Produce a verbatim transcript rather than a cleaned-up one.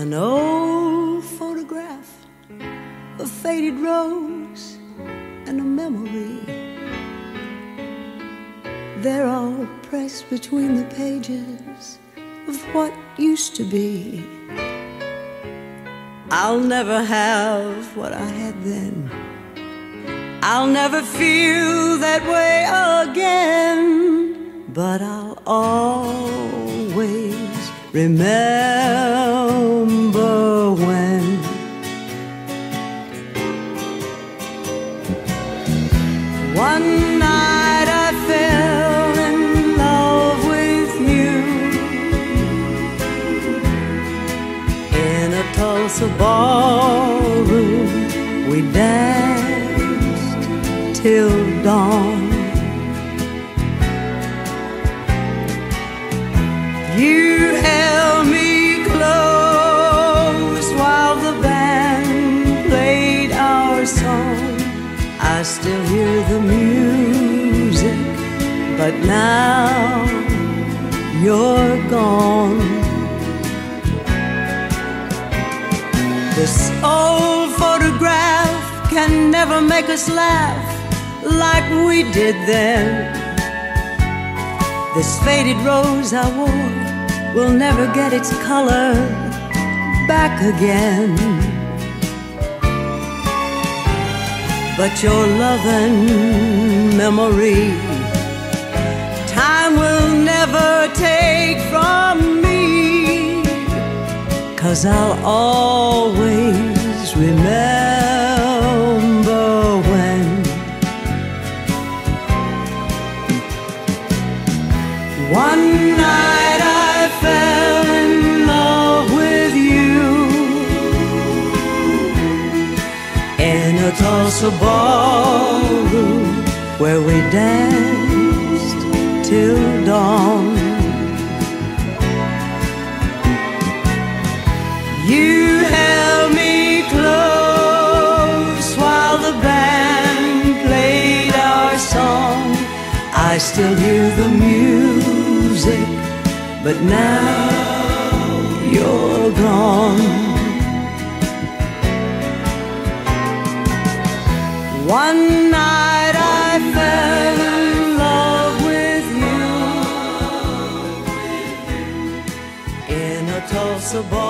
An old photograph, a faded rose, and a memory. They're all pressed between the pages of what used to be. I'll never have what I had then. I'll never feel that way again. But I'll always remember when one night I fell in love with you in a Tulsa ballroom. We danced till dawn. You held me close while the band played our song. I still hear the music, but now you're gone. This old photograph can never make us laugh like we did then. This faded rose I wore will never get its color back again. But your loving memory, time will never take from me, 'cause I'll always remember when one night I fell in love with you in a Tulsa ballroom where we danced till dawn. You held me close while the band played our song. I still hear the music, but now you're gone. One night I fell in love with you in a Tulsa bar.